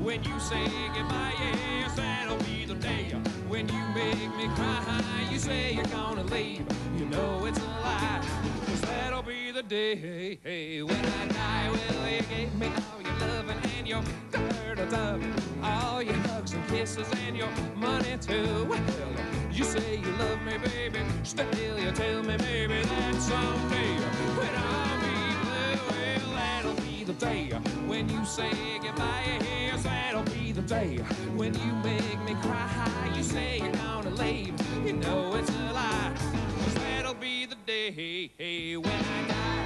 when you say goodbye. Yes, that'll be the day when you make me cry. You say you're gonna leave, you know it's a lie. 'Cause that'll be the day when I die. Well, you gave me all your loving and your dirt, all your hugs and kisses and your money too. Well, you say you love me, baby, still you tell me, baby, that someday when I'll be blue. Well, that'll be the day when you say goodbye. Yes, that'll be the day when you make me cry. You say you're gonna leave, you know it's a lie. 'Cause that'll be the day when I die.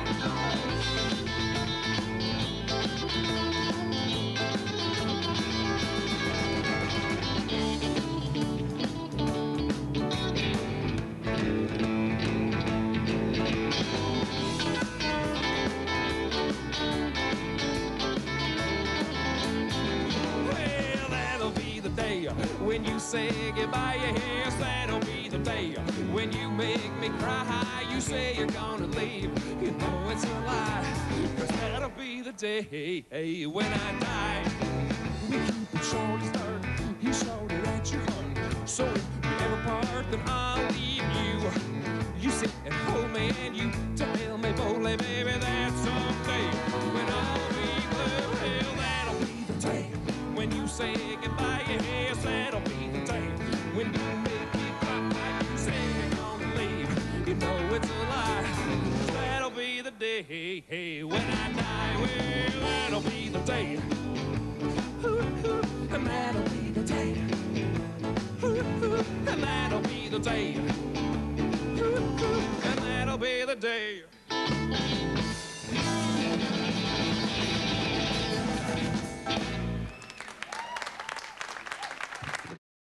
When you say goodbye, yes, that'll be the day when you make me cry. You say you're gonna leave, you know it's a lie. 'Cause that'll be the day when I die. We keep it short as dirt, you showed it at your heart. So if we ever part, then I'll leave you. You sit and hold me and you tell me boldly, baby, that someday when I'll be blue. Well, that'll be the day when you say goodbye. Yes, that'll be the day when you make me cry. You say you're gonna leave, you know it's a lie. 'Cause that'll be the day when I die. Well, that'll be the day. And that'll be the day. And that'll be the day. And that'll be the day.